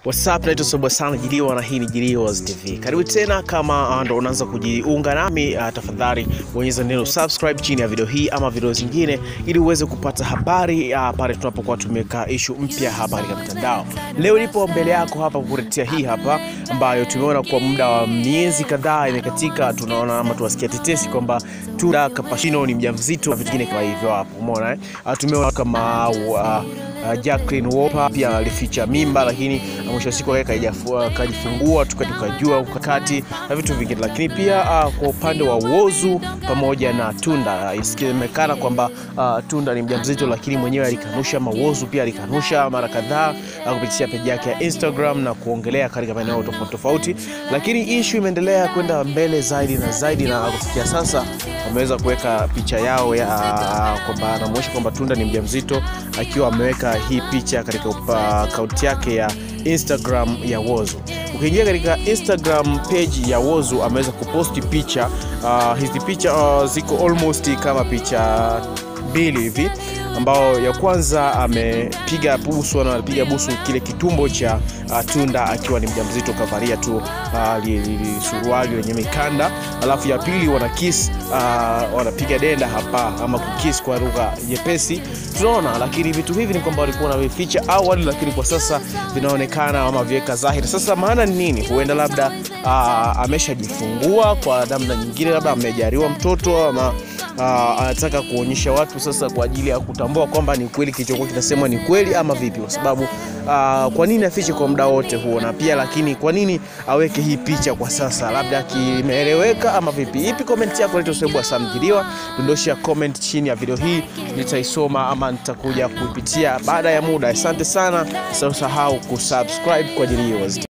What's up, naitwa Sobwa sana Jiliwa na hii ni Jiliwa's TV. Karibu tena, kama ndo unaanza kujiunga nami, tafadhali bonyeza neno subscribe chini ya video hii ama video zingine ili uweze kupata habari pale tunapokuwa tumeka issue mpya hapa katika mtandao. Leo nipo mbele yako hapa kukuletea hii hapa ambayo tumeona kwa muda wa miezi kadhaa imekatika. Tunaona ama tuwasikia tetesi kwamba Tunda Kapashino ni mjamzito na vitu vingine kama hivyo hapo. Umeona tumeona kama Jacqueline Wolper pia alificha mimba, lakini mwisho siku akajifungua tukajua ukakati na vitu vingine. Lakini pia kwa upande wa Whozu pamoja na Tunda, isemekana kwamba Tunda ni mjamzito, lakini mwenyewe alikanusha. Whozu pia alikanusha mara kadhaa kupitia page yake ya Instagram na kuongelea katika maeneo tofauti. Lakini issue imeendelea kwenda mbele zaidi na zaidi, na kufikia sasa wameweza kuweka picha yao ya kwamba anamuonyesha kwamba Tunda ni mjamzito, akiwa ameweka hii picha katika account yake ya Instagram ya Whozu. Ukiingia katika Instagram page ya Whozu, ameweza kuposti picha. Hizi picha ziko almost kama picha mbili hivi, ambao ya kwanza amepiga busu kile kitumbo cha Tunda akiwa ni mjamzito, kavalia tu suruali yenye mikanda. Alafu ya pili wanapiga denda hapa ama kukiss kwa lugha nyepesi tunaona. Lakini vitu hivi ni kwamba walikuwa wanaficha awali, lakini kwa sasa vinaonekana ama viweka dhahiri. Sasa maana ni nini? Huenda labda ameshajifungua kwa namna nyingine, labda amejariwa mtoto, ama anataka kuonyesha watu sasa kwa ajili ya kutambua kwamba ni kweli kilichokuwa kinasema ni kweli ama vipi. Kwa sababu kwa nini afiche kwa muda wote huo, na pia lakini kwa nini aweke hii picha kwa sasa? Labda kimeeleweka ama vipi? Ipi comment yako? Naitwa Sobwa sana Jiliwa. Dondosha comment chini ya video hii, nitaisoma ama nitakuja kuipitia baada ya muda. Asante sana, usisahau kusubscribe kwa Jiliwa's TV.